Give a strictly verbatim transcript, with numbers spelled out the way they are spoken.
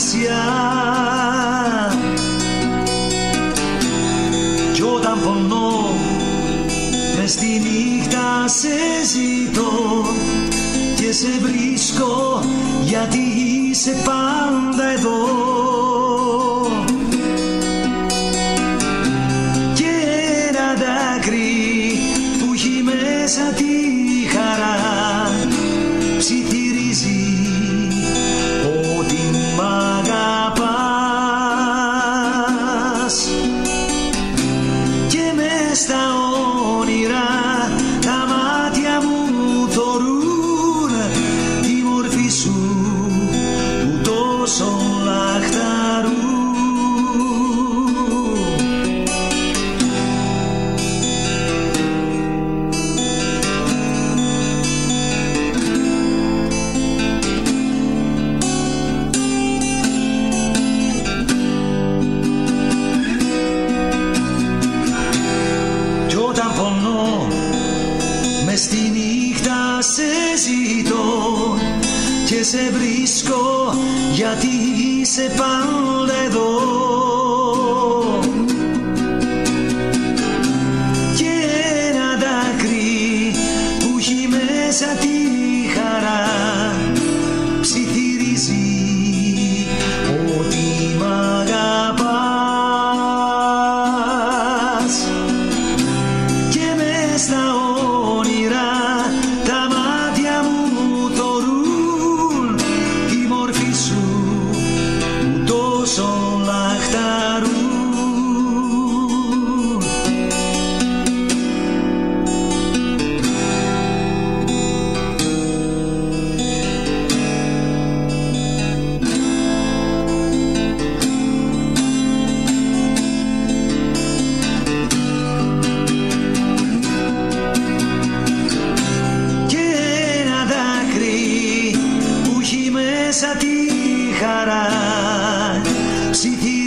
δεξιά. Κι όταν πονώ μες τη νύχτα σε ζητώ και σε βρίσκω γιατί είσαι πάντα εδώ. Και ένα δάκρυ που έχει μέσα τη χαρά ψιθυρίζει ότι μ' αγαπάς. Και μες στα όνειρα τα μάτια μου θωρούν τη μορφή σου που τόσο λαχταρούν. Κι όταν πονώ μες τη νύχτα σε ζητώ και σε βρίσκω γιατί είσαι πάντα εδώ. Και ένα δάκρυ που έχει μέσα τη χαρά ψιθυρίζει ότι μ' αγαπάς. Και μες στα όνειρα τα μάτια μου θωρούν τη μορφή σου που τόσο λαχταρούν. Και ένα δάκρυ που έχει μέσα τη χαρά ψιθυρίζει